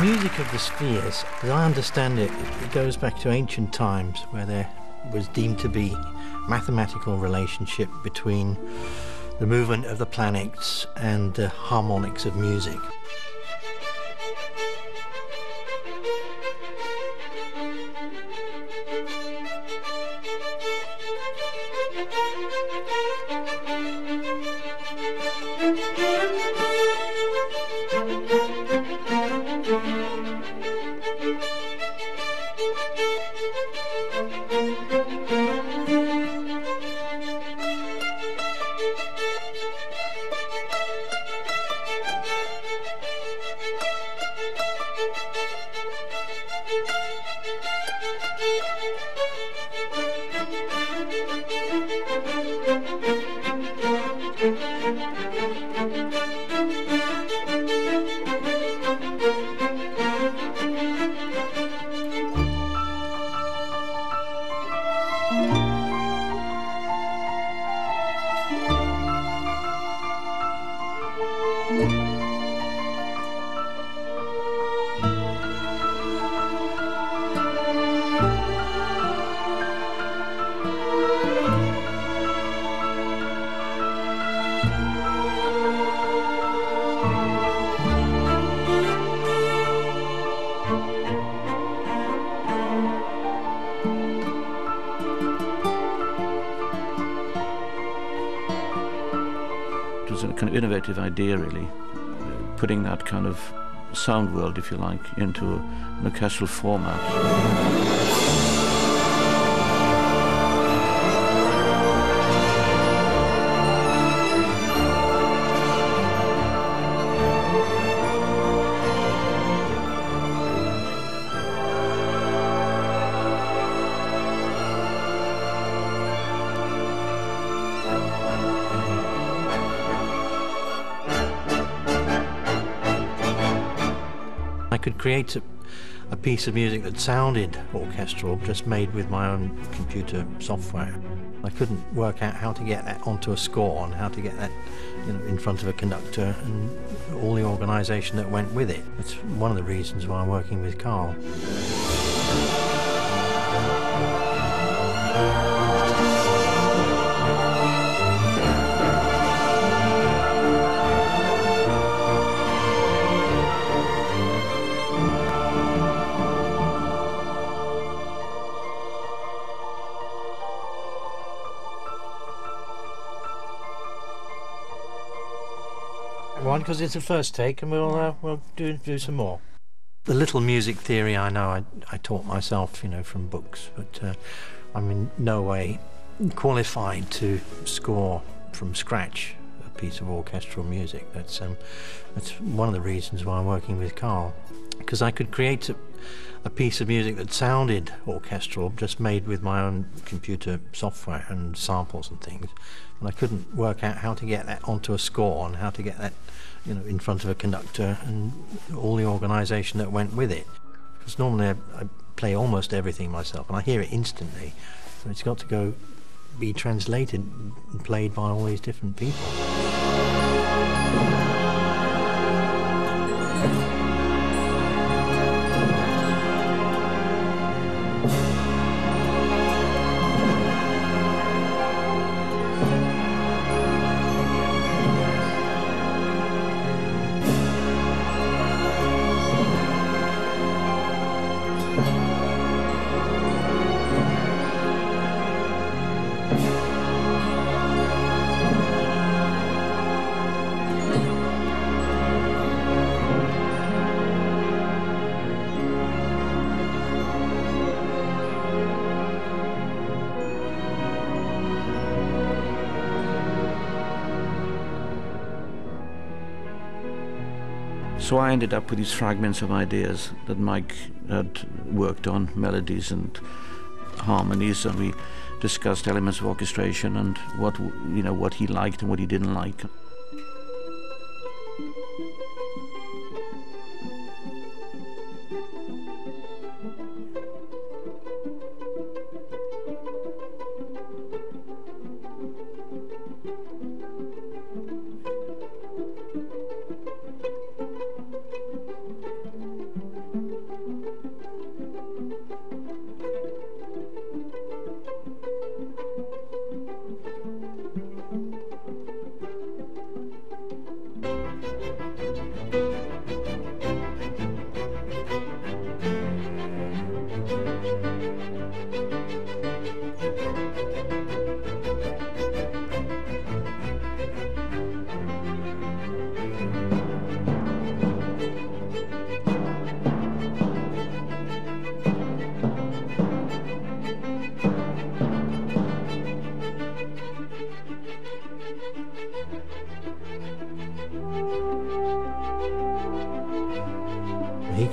music of the spheres, as I understand it, it goes back to ancient times where there was deemed to be mathematical relationship between the movement of the planets and the harmonics of music. It was a kind of innovative idea, really, putting that kind of sound world, if you like, into an orchestral format. I could create a piece of music that sounded orchestral, just made with my own computer software. I couldn't work out how to get that onto a score and how to get that, in front of a conductor and all the organisation that went with it. It's one of the reasons why I'm working with Carl. One, because it's a first take, and we'll do some more. The little music theory I know, I taught myself, from books, but I'm in no way qualified to score from scratch a piece of orchestral music. That's one of the reasons why I'm working with Carl, because I could create a piece of music that sounded orchestral, just made with my own computer software and samples and things, and I couldn't work out how to get that onto a score and how to get that in front of a conductor and all the organisation that went with it. Because normally I play almost everything myself and I hear it instantly, so it's got to be translated and played by all these different people. So I ended up with these fragments of ideas that Mike had worked on, melodies and harmonies, and we discussed elements of orchestration and what he liked and what he didn't like.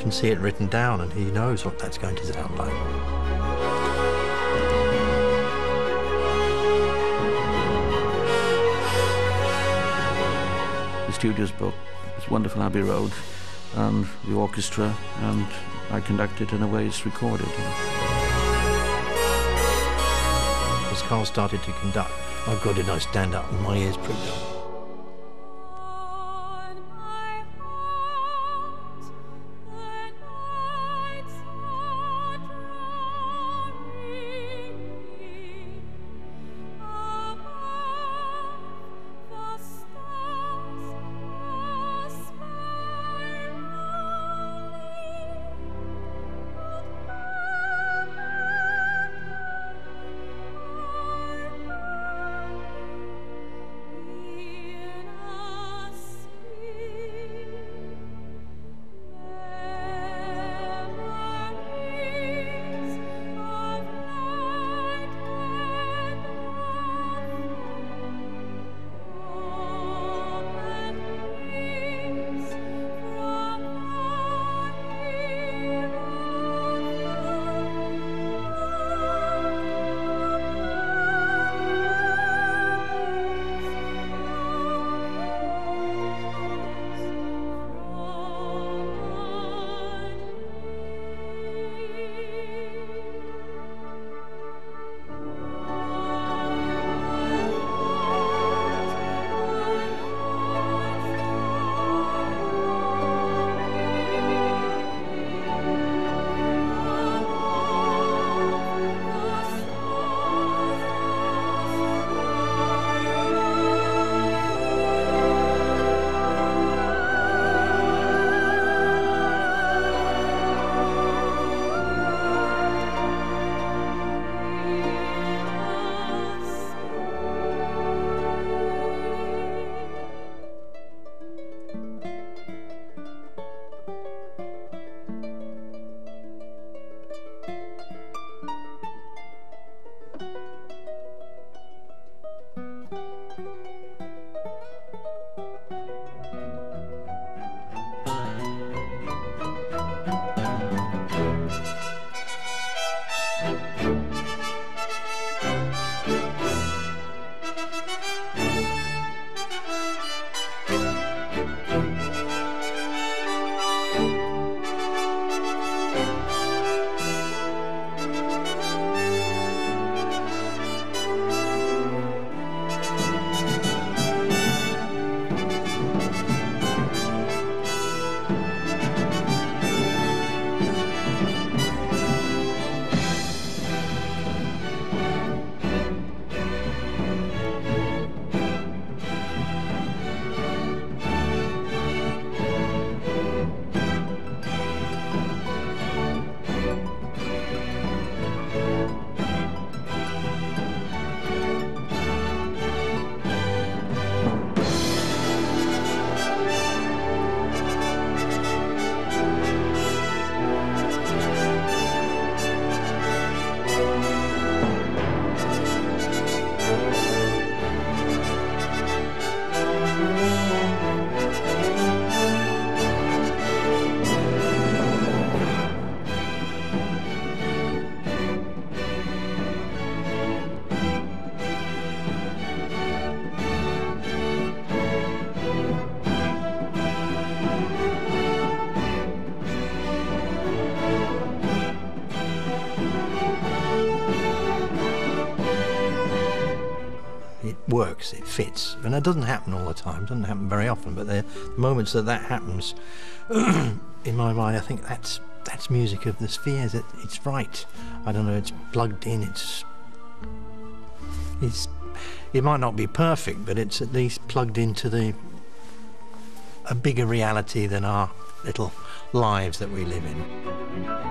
can see it written down, and he knows what that's going to sound like. The studio's book, it's wonderful Abbey Road, and the orchestra, and I conduct it in a way it's recorded. As Carl started to conduct, oh God, did I stand up and my ears pricked up. Works, it fits, and it doesn't happen all the time, doesn't happen very often, but the moments that happens in my mind, I think that's music of the spheres. It's right. I don't know, it's plugged in, it might not be perfect, but it's at least plugged into a bigger reality than our little lives that we live in.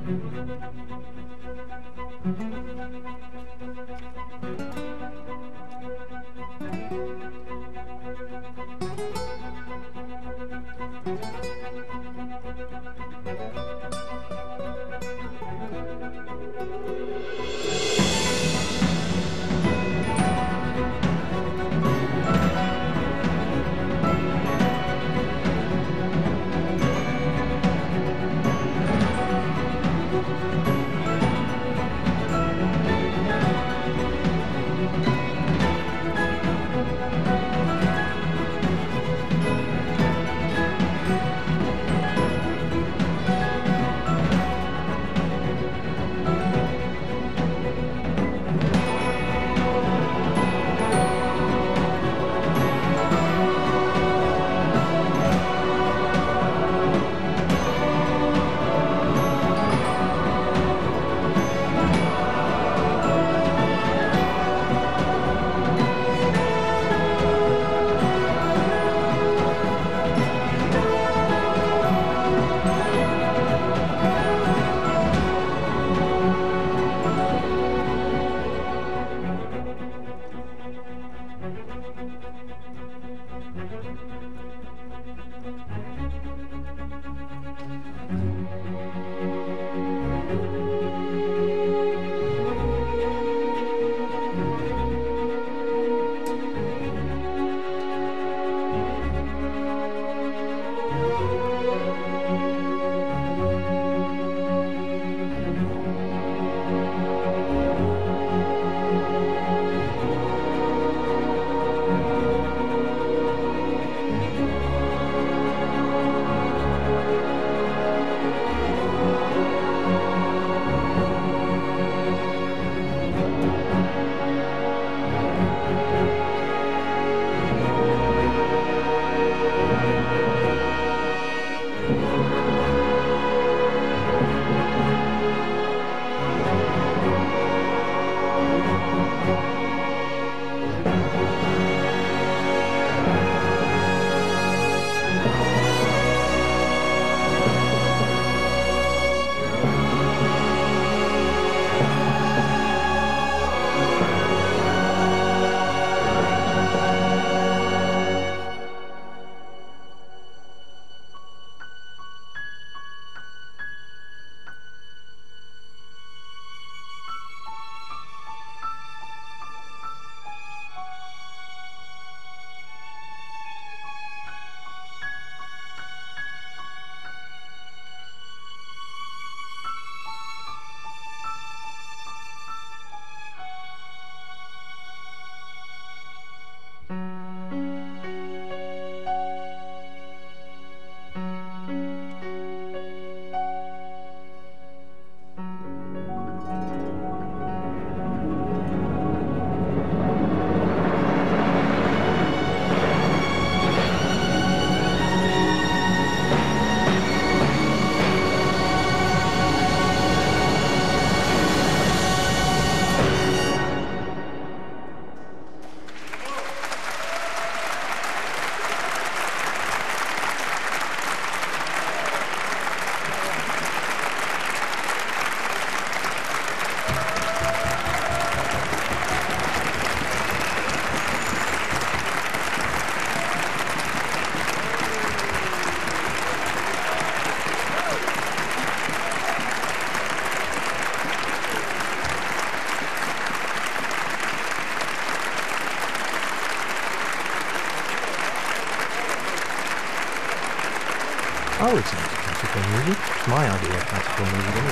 I would say it's classical music. It's my idea of classical music.